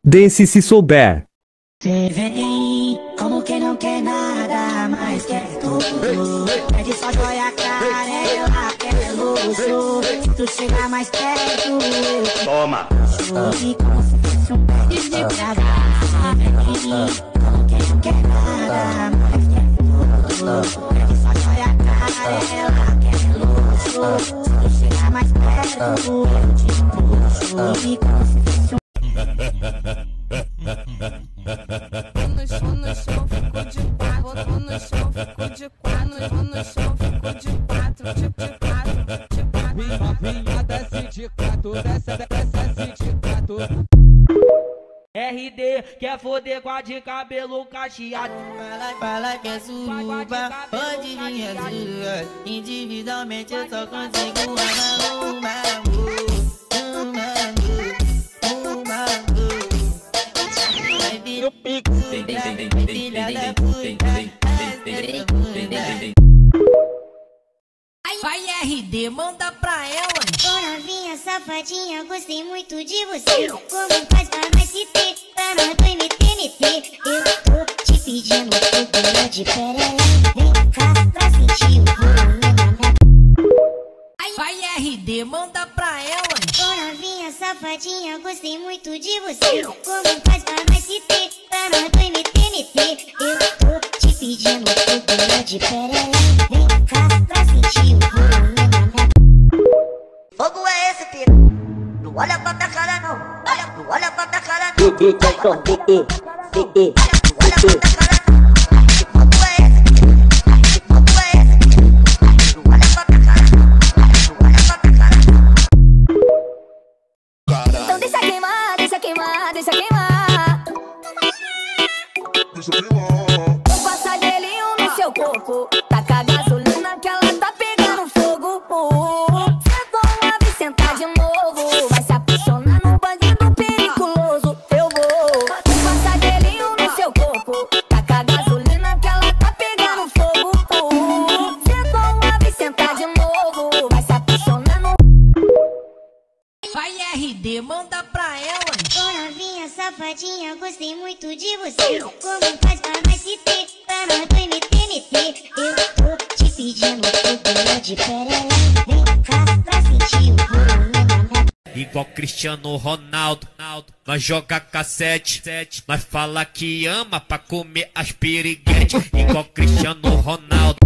Dance se souber. Cê vem como quem não quer nada, mas quer tudo. Pede só joia cara, ela quer luxo. Se tu chegar mais perto, eu te toma. e como se fosse um pé de praga. Cê vem como quem não quer nada, mas quer tudo. Pede só joia cara, ela quer luxo. Se tu chegar mais perto, eu te puxo e como se fosse um no chão, ficou de quatro. No chão, ficou de quatro. No chão, ficou de quatro. De quatro. Minha desce de quatro, desce de quatro. RD quer foder com a de cabelo cacheado. Fala que é suruba, pode vir é sua. Individualmente eu só consigo uma. No pico. Filha da puta. Vai RD, manda pra ela. Ô novinha safadinha, gostei muito de você. Como faz pra nós se ter, pra nós dois meter. Eu tô te pedindo procura de perela. Vem cá pra sentir o volume da minha. Vai RD, manda pra ela. Ô novinha safadinha, gostei muito de você. Como faz pra nós se ter, pra nós dois meter. Eu tô te pedindo procura de perela. Vem cá pra sentir o volume da minha. Fogo é esse, filho? Não olha pra minha cara, não. Não olha pra minha cara, não. Não olha pra minha cara, não. Que fogo é esse, filho? Que fogo é esse, filho? Não olha pra minha cara, não. Não olha pra minha cara, não. Então deixa queimar, deixa queimar, deixa queimar. Vou passar gelinho no seu corpo. Taca gasolina que ela tá pegando fogo. Cê vão sentar de novo. Vai se apaixonar num bandido periculoso. Eu vou passar gelinho no seu corpo. Taca gasolina que ela tá pegando fogo. Cê vão sentar de novo. Vai se apaixonar num. Vai RD, manda pra ela. Ô novinha safadinha, gostei muito de você. Como faz pra nós se ter, pra nós dois meter. Eu tô te pedindo procura de perela. Vem cá pra sentir o volume da minha. Igual Cristiano Ronaldo, nós joga cassete, nós fala que ama pra comer as piriguetes. Igual Cristiano Ronaldo.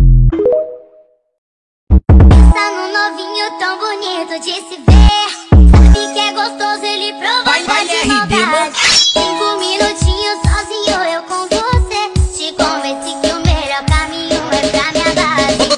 Pensa no novinho tão bonito de se ver. Sabe que é gostoso ele provar de maldade. 5 minutinhos sozinho eu com você. Te convenci que o melhor caminho é pra minha base.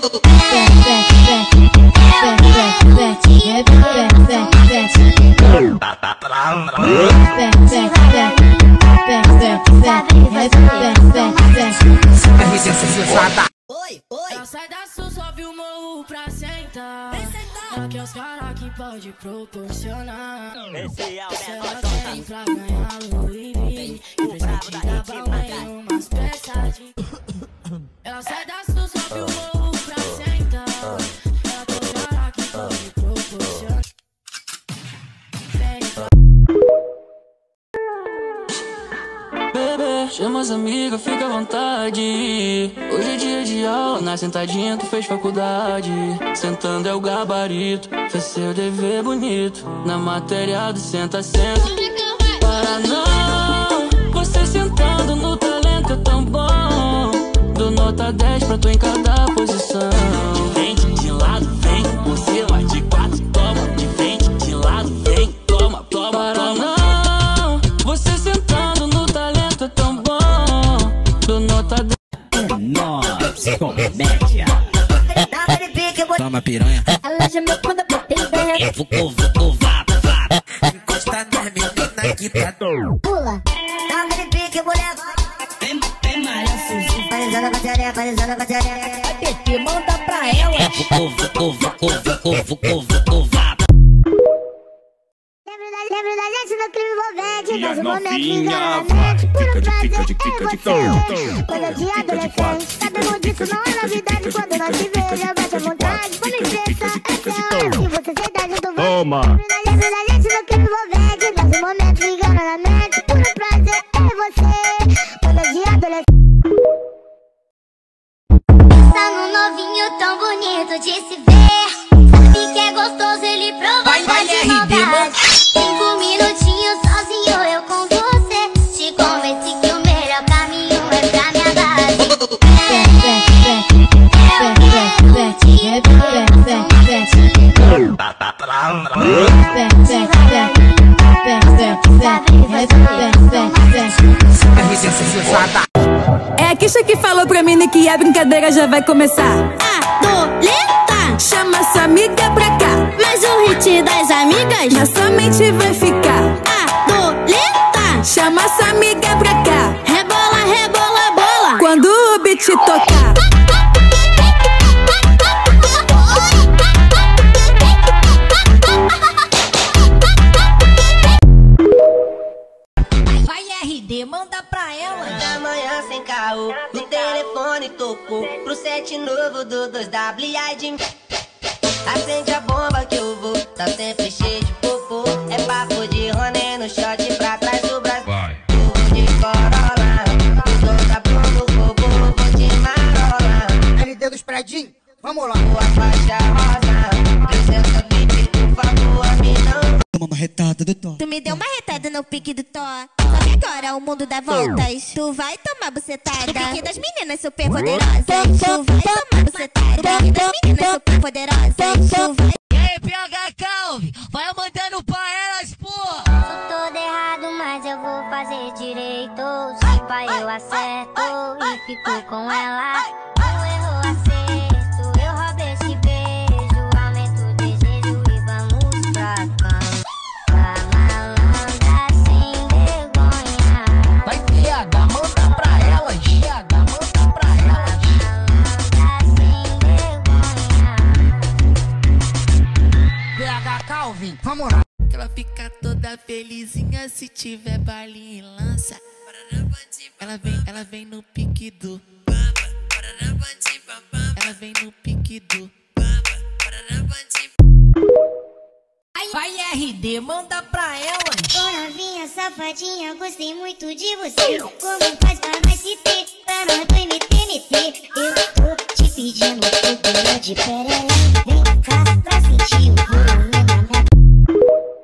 Oi. Ela sai da sul, sobe o morro pra sentar. Aqui é os caras que pode proporcionar. Esse é o Se ela quer pra ganhar Louis V, eu preciso te dar balão umas peças de... Ela sai da sul, sobe o morro pra sentar. Ela quer os caras que pode proporcionar. Bebê, chama as amigas, fica à vontade. Hoje é dia de aula, na sentadinha tu fez faculdade. Sentando é o gabarito, fez seu dever bonito. Na matéria do senta. Para não, você sentando no talento é tão bom. Dou nota 10 pra tu em cada posição. Vem de lado, vem, por cima de 4, toma. De frente, de lado, vem, toma. Para não, você sentando no talento é tão bom. Dou nota 10. Nossa, comédia. Toma piranha. Ela já me quando eu botei ideia. Vucu, vá. Encosta nas meninas que tá Pula, dá aquele pique, mulher. Tem malha suja. Parizando a bateria, parizando a bateria. PT, manda pra ela. Vucu, vá. Lembra da gente no crime envolvente. E Mas a o momento fica novinha na vai. mente. Por um prazer Fica de é você. Coisa de adolescente. Sabemos disso, não é novidade. Quando nós se vê, já bate a vontade. Vamos estressar, essa é a hora que você senta junto. Toma. Lembra da gente no crime envolvente. Mas o momento fica na mente. Por um momento de se ver. Sabe que é gostoso ele provar de maldade. 5 minutinhos sozinho eu com você. Te convenci que o melhor caminho é pra minha base. É a Kisha que falou pra mim que a brincadeira já vai começar. Adoleta, chama sua amiga pra cá. mas o hit das amigas Na sua mente vai ficar. Adoleta, Chama sua amiga pra cá. rebola, rebola, bola. Quando o beat tocar. Vai RD, manda pra ela. Da manhã sem caô, o telefone tocou pro set novo do 2WID. Acende a bomba que eu vou, tá sempre cheio de popô. É papo de Roné no shot pra trás do braço. Tubo de Corolla, os dois da bomba, robô, vou te marola. LD dos predinhos, vamos lá. Boa faixa rosa, presença VIP, por favor, a mim não. Toma uma retada do Thor. Tu me deu uma retada no pique do Thor. Só que agora o mundo dá voltas. Tu vai tomar bucetada. No pique das meninas super poderosas. Tu vai tomar bucetada. No pique das meninas super poderosas. Tu vai... E aí, PH Calvin, vai mandando pra elas, porra. Sou todo errado, mas eu vou fazer direito. Se pai eu acerto e fico com ela. Não errou, acerto. Eu roubei esse beijo. Aumento o desejo e vamos pra cama. Pra malandra sem vergonha. Vai, PH, manda pra elas. PH, manda pra elas. Malandra sem vergonha. PH Calvin, vamos lá. Ela fica toda felizinha se tiver baile e lança. Ela vem no pique do. Ela vem no pique do. Vai RD, manda pra elas. Ô novinha, safadinha, gostei muito de você. Como faz pra nós se ter, pra nós do MTNT. Eu tô te pedindo tudo de perelém. Vem cá pra sentir o volume na minha...